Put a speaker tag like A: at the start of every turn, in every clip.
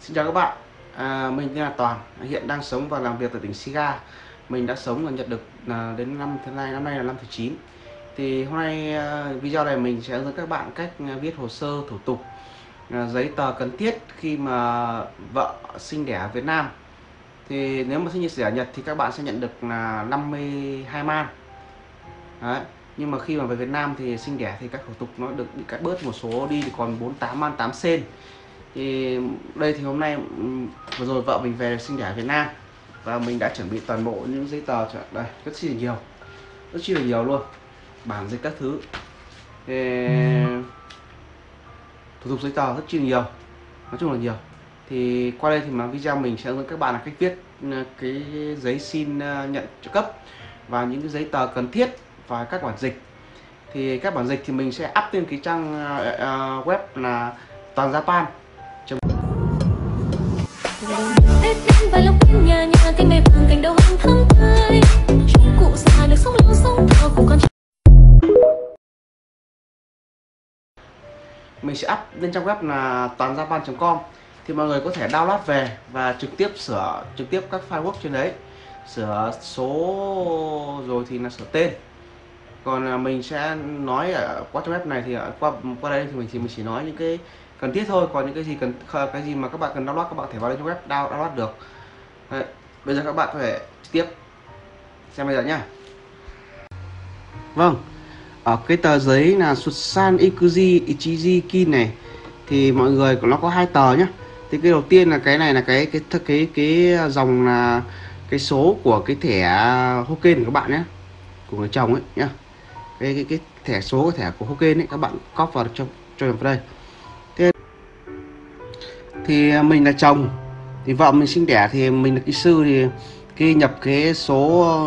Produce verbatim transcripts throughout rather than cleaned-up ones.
A: Xin chào các bạn, à, mình tên là Toàn, hiện đang sống và làm việc tại tỉnh Shiga. Mình đã sống và nhận được à, đến năm thứ này, năm nay là năm thứ chín. Thì hôm nay à, video này mình sẽ hướng dẫn các bạn cách à, viết hồ sơ thủ tục à, giấy tờ cần thiết khi mà vợ sinh đẻ ở Việt Nam. Thì nếu mà sinh đẻ ở Nhật thì các bạn sẽ nhận được là năm mươi hai man. Đấy. Nhưng mà khi mà về Việt Nam thì sinh đẻ thì các thủ tục nó được bị cắt bớt một số đi, thì còn bốn mươi tám man tám sen. Thì đây thì hôm nay vừa rồi vợ mình về sinh đẻ ở Việt Nam và mình đã chuẩn bị toàn bộ những giấy tờ cho đây, rất chi là nhiều, rất chi là nhiều luôn, bản dịch các thứ. Thì thủ tục giấy tờ rất chi là nhiều, nói chung là nhiều. Thì qua đây thì mà video mình sẽ hướng dẫn các bạn là cách viết cái giấy xin nhận trợ cấp và những cái giấy tờ cần thiết và các bản dịch. Thì các bản dịch thì mình sẽ up lên cái trang uh, web là toàn japan.
B: Tết đến và lòng quên nhà nhà cánh mây vàng cành đào hồng thắm tươi, cụ già được sống lâu sống thọ cùng con.
A: Mình sẽ up lên trang web là toàn japan chấm com, thì mọi người có thể download về và trực tiếp sửa trực tiếp các file Word trên đấy, sửa số rồi thì là sửa tên. Còn mình sẽ nói ở qua trang web này thì qua qua đây thì mình chỉ mình chỉ nói những cái cần thiết thôi, còn những cái gì cần cái gì mà các bạn cần download các bạn có thể vào lên trang web download, download được. Đấy. Bây giờ các bạn có thể tiếp xem bây giờ nhá. Vâng, ở cái tờ giấy là Susan Ikuji Ichiji Kin này thì mọi người nó có hai tờ nhá. Thì cái đầu tiên là cái này là cái cái cái cái, cái dòng là cái số của cái thẻ Hoken của các bạn nhé, của người chồng ấy nhá. Cái cái cái thẻ số cái thẻ của Hoken ấy các bạn copy vào cho cho vào đây. Thế thì mình là chồng, thì vợ mình sinh đẻ thì mình là kỹ sư, thì khi nhập cái số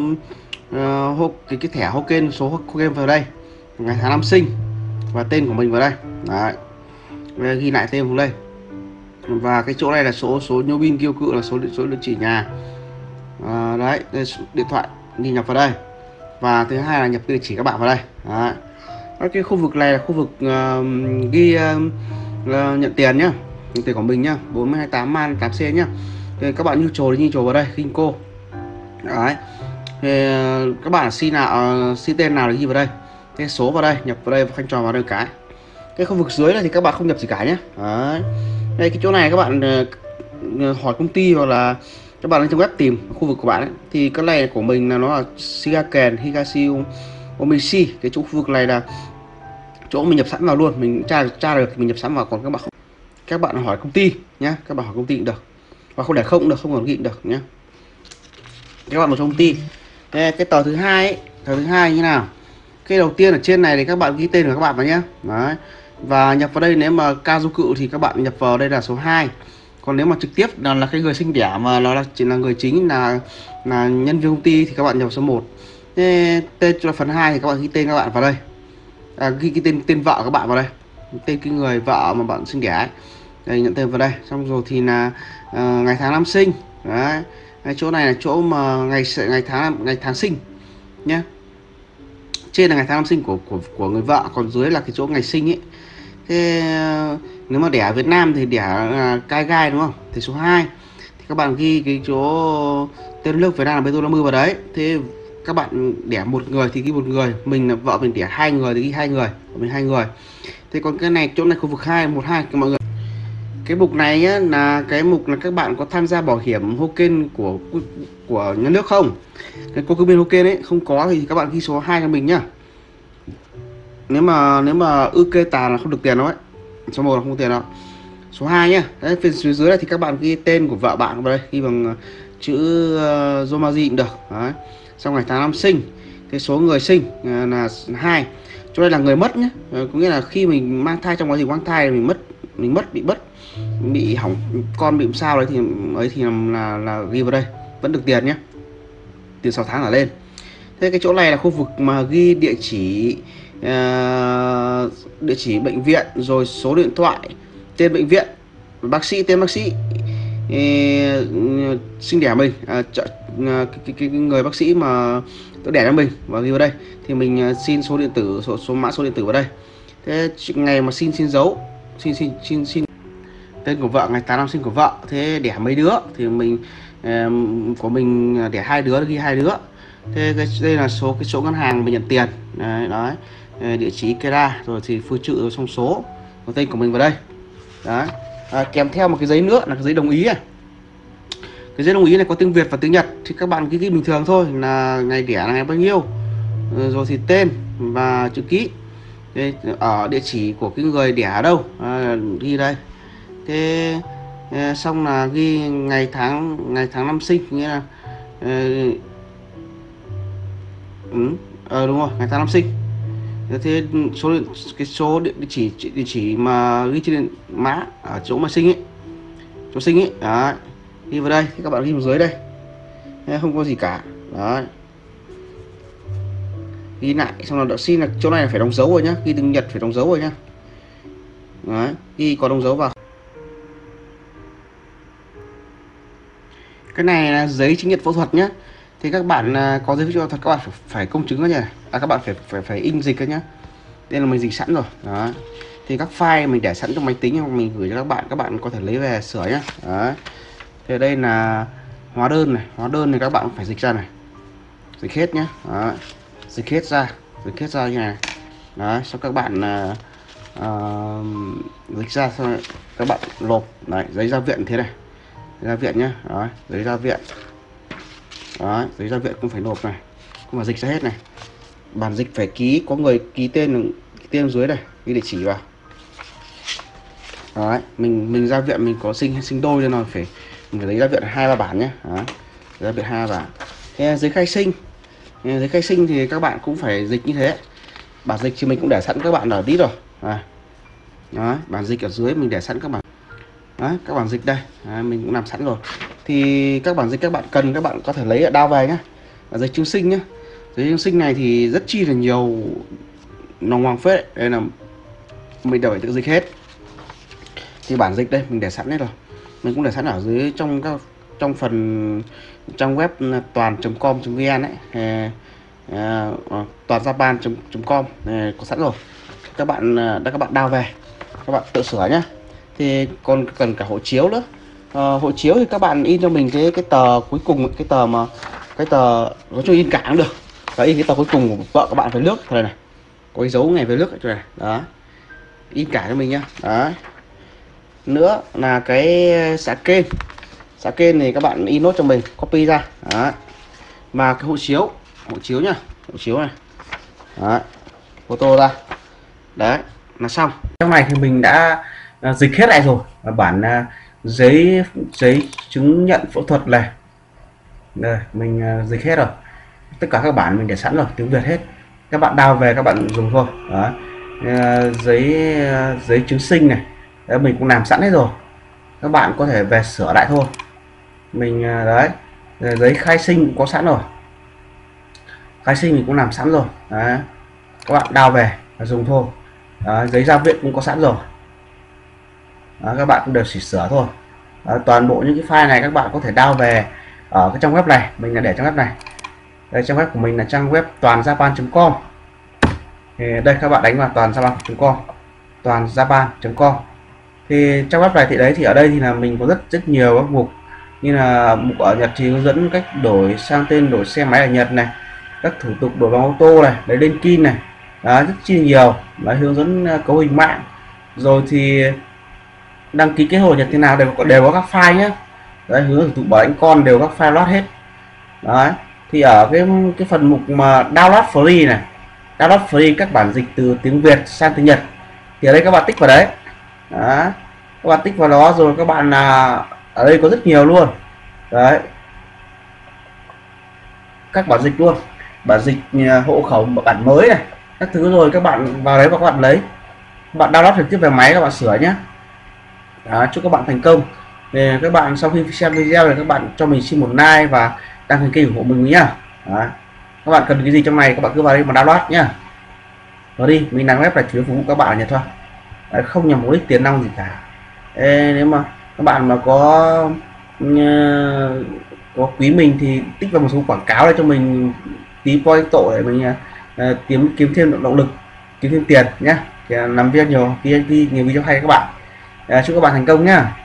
A: uh, cái cái thẻ Hoken, số Hoken vào đây, ngày tháng năm sinh và tên của mình vào đây. Đấy. Ghi lại tên vào đây. Và cái chỗ này là số số Nhobin kêu cự là số số địa chỉ nhà. À, đấy, đây, điện thoại ghi nhập vào đây. Và thứ hai là nhập địa chỉ các bạn vào đây. Đấy. Cái khu vực này là khu vực uh, ghi uh, uh, nhận tiền nhá, nhận tiền của mình nhá, bốn mươi tám man tám sen nhá. Thì các bạn như trồ thì như trồ vào đây, Kinko. Đấy. Thì uh, các bạn xin nào uh, xin tên nào thì ghi vào đây, cái số vào đây, nhập vào đây và khoanh tròn vào đây cái. Cái khu vực dưới này thì các bạn không nhập gì cả nhé. Đấy. Đây cái chỗ này các bạn uh, hỏi công ty hoặc là các bạn lên trong web tìm khu vực của bạn ấy. Thì cái này của mình là nó là Shigaken Higashi Omishi. Cái chỗ khu vực này là chỗ mình nhập sẵn vào luôn, mình tra tra được thì mình nhập sẵn vào, còn các bạn không, các bạn hỏi công ty nhé, các bạn hỏi công ty cũng được, và không để không cũng được, không còn ghi cũng được nhé. Các bạn vào trong công ty. Đây, cái tờ thứ hai ấy, tờ thứ hai như nào? Cái đầu tiên ở trên này thì các bạn ghi tên của các bạn vào nhé. Đấy. Và nhập vào đây, nếu mà Kazu cự thì các bạn nhập vào đây là số hai. Còn nếu mà trực tiếp là, là cái người sinh đẻ mà nó là chỉ là người chính là là nhân viên công ty thì các bạn nhập số một. Thế, tên cho phần hai thì các bạn ghi tên các bạn vào đây. À, ghi cái tên tên vợ các bạn vào đây. Tên cái người vợ mà bạn sinh đẻ ấy. Đây, nhận tên vào đây. Xong rồi thì là uh, ngày tháng năm sinh. Đấy. Cái chỗ này là chỗ mà ngày ngày tháng ngày tháng sinh nhé. Trên là ngày tháng năm sinh của của của người vợ, còn dưới là cái chỗ ngày sinh ấy. Thế nếu mà đẻ ở Việt Nam thì đẻ uh, cai gai đúng không? Thì số hai thì các bạn ghi cái chỗ tên nước Việt Nam là bê tô năm mươi vào đấy. Thế các bạn đẻ một người thì ghi một người, mình là vợ mình đẻ hai người thì ghi hai người, của mình hai người. Thế còn cái này chỗ này khu vực hai một hai mọi người. Cái mục này nhá, là cái mục là các bạn có tham gia bảo hiểm Hoken của của nhà nước không? Cái cô cư bên Hoken ấy không có thì các bạn ghi số hai cho mình nhá. Nếu mà nếu mà ư kê tà là không được tiền đâu ấy. Số một là không có tiền đâu. Số hai nhá. Đấy, phía dưới này thì các bạn ghi tên của vợ bạn vào đây, ghi bằng chữ uh, Zomaji cũng được. Đấy. Xong ngày tháng năm sinh, cái số người sinh uh, là hai. Chỗ đây là người mất nhé. Uh, có nghĩa là khi mình mang thai, trong quá trình mang thai mình mất mình mất bị mất bị hỏng con, bị sao đấy thì ấy thì là là ghi vào đây, vẫn được tiền nhé, tiền sáu tháng trở lên. Thế cái chỗ này là khu vực mà ghi địa chỉ uh, địa chỉ bệnh viện, rồi số điện thoại, tên bệnh viện, bác sĩ, tên bác sĩ, uh, sinh đẻ mình, uh, ch uh, cái, cái, cái người bác sĩ mà tôi đẻ cho mình, và ghi vào đây. Thì mình uh, xin số điện tử, số, số mã số điện tử vào đây. Thế ngày mà xin xin dấu, xin xin xin xin tên của vợ, ngày tháng năm sinh của vợ, thế đẻ mấy đứa thì mình uh, của mình đẻ hai đứa, ghi hai đứa. Thế cái đây là số cái số ngân hàng mình nhận tiền đấy, đấy. Địa chỉ Kera rồi thì phư trự rồi xong số và tên của mình vào đây đấy. À, kèm theo một cái giấy nữa là cái giấy đồng ý này. Cái giấy đồng ý này có tiếng Việt và tiếng Nhật thì các bạn ghi, ghi bình thường thôi, là ngày đẻ là ngày bao nhiêu, rồi thì tên và chữ ký. Đây, ở địa chỉ của cái người đẻ ở đâu à, ghi đây. Thế xong là ghi ngày tháng ngày tháng năm sinh, nghĩa là ừ, ờ, đúng rồi, ngày tháng năm sinh. Thế số cái số địa, địa chỉ địa chỉ mà ghi trên mã ở chỗ mà sinh ấy, chỗ sinh ấy, đấy, ghi vào đây. Thì các bạn ghi vào dưới đây, không có gì cả, đấy, ghi lại. Xong là đợi xin là chỗ này là phải đóng dấu rồi nhá, ghi tiếng Nhật phải đóng dấu rồi nhá, đấy, ghi có đóng dấu vào. Cái này là giấy chứng nhận phẫu thuật nhé. Thì các bạn có giấy phẫu thuật các bạn phải, phải công chứng đó nhỉ, à, các bạn phải phải phải in dịch cơ nhá. Đây là mình dịch sẵn rồi đó. Thì các file mình để sẵn trong máy tính hoặc mình gửi cho các bạn, các bạn có thể lấy về sửa nhá. Đấy. Thì đây là hóa đơn này, hóa đơn thì các bạn phải dịch ra này, dịch hết nhá. Đó. Dịch hết ra, dịch hết ra như này. Đấy, xong các bạn uh, dịch ra xong các bạn lộp đấy, giấy ra viện thế này, giấy ra viện nhá. Đấy, giấy ra viện. Đấy, giấy ra viện cũng phải nộp này, cũng phải dịch ra hết này. Bản dịch phải ký, có người ký tên, ký tên dưới này, ghi địa chỉ vào. Đấy, mình mình ra viện mình có sinh sinh đôi nên là phải mình phải lấy ra viện hai ba bản nhé. Đấy, ra viện hai ba bản. Thế giấy khai sinh, giấy khai sinh thì các bạn cũng phải dịch như thế. Bản dịch thì mình cũng để sẵn các bạn ở đít rồi. Đấy. Đấy, bản dịch ở dưới mình để sẵn các bạn. Đấy, các bản dịch đây, đấy, mình cũng làm sẵn rồi. Thì các bản dịch các bạn cần các bạn có thể lấy ở đao về nhá. Và giấy chứng sinh nhá. Giấy chứng sinh này thì rất chi là nhiều nòng hoàng phết đấy. Đây là mình đều phải tự dịch hết. Thì bản dịch đây mình để sẵn hết rồi. Mình cũng để sẵn ở dưới trong các trong phần trang web toàn chấm com chấm vn ấy, à, toàn japan chấm com có sẵn rồi. Các bạn đã các bạn đao về, các bạn tự sửa nhá. Thì còn cần cả hộ chiếu nữa. À, hộ chiếu thì các bạn in cho mình cái cái tờ cuối cùng, cái tờ mà cái tờ nói chung in cả cũng được. Và in cái tờ cuối cùng của vợ các bạn phải nước này này, có cái dấu ngày về nước này, đó, in cả cho mình nhá. Đó. Nữa là cái xã kênh, xã kênh này các bạn in nốt cho mình, copy ra. Đó. Mà cái hộ chiếu, hộ chiếu nhá, hộ chiếu này, đó, photo ra, đấy là xong. Trong này thì mình đã uh, dịch hết lại rồi. Và bản uh, giấy giấy chứng nhận phẫu thuật này, đây mình uh, dịch hết rồi. Tất cả các bản mình để sẵn rồi, tiếng Việt hết. Các bạn đao về các bạn dùng thôi. Đó. Uh, giấy uh, giấy chứng sinh này, đấy, mình cũng làm sẵn hết rồi. Các bạn có thể về sửa lại thôi. Mình uh, đấy, giấy khai sinh cũng có sẵn rồi. Khai sinh mình cũng làm sẵn rồi. Đấy. Các bạn đao về và dùng thôi. Đó, giấy ra viện cũng có sẵn rồi. Đó, các bạn cũng đều chỉ sửa thôi. Đó, toàn bộ những cái file này các bạn có thể đao về ở cái trang web này, mình là để trang web này. Đây, trang web của mình là trang web toàn japan chấm com. Thì đây các bạn đánh vào toàn japan chấm com, toàn japan chấm com. Thì trang web này thì đấy thì ở đây thì là mình có rất rất nhiều các mục, như là mục ở Nhật thì hướng dẫn cách đổi sang tên đổi xe máy ở Nhật này, các thủ tục đổi bằng ô tô này, lấy lên kin này, đó, rất chi nhiều. Đấy, hướng dẫn cấu hình mạng, rồi thì đăng ký kết hôn Nhật thế nào đều có đều có các file nhé. Đấy, hướng dẫn thủ tục bảo lãnh con đều các file load hết. Đấy, thì ở cái cái phần mục mà download free này, download free các bản dịch từ tiếng Việt sang tiếng Nhật, thì ở đây các bạn tích vào đấy. Đó, các bạn tích vào đó rồi các bạn là ở đây có rất nhiều luôn. Đấy, các bản dịch luôn, bản dịch hộ khẩu bản mới này, các thứ, rồi các bạn vào đấy và các bạn lấy, các bạn download trực tiếp về máy các bạn sửa nhé. Đó, chúc các bạn thành công. Thì các bạn sau khi xem video thì các bạn cho mình xin một like và đăng ký kênh ủng hộ mình nhá. Đó. Các bạn cần cái gì trong này các bạn cứ vào đây mà download nhá. Rồi đi, mình đang web là chủ yếu phục vụ các bạn ở Nhật thôi. Đấy, không nhằm mục đích tiền nong gì cả. Ê, nếu mà các bạn mà có uh, có quý mình thì tích vào một số quảng cáo để cho mình tí point tổ để mình uh, kiếm kiếm thêm động lực, kiếm thêm tiền nhé. Làm video nhiều, nhiều video hay các bạn. À, chúc các bạn thành công nhá.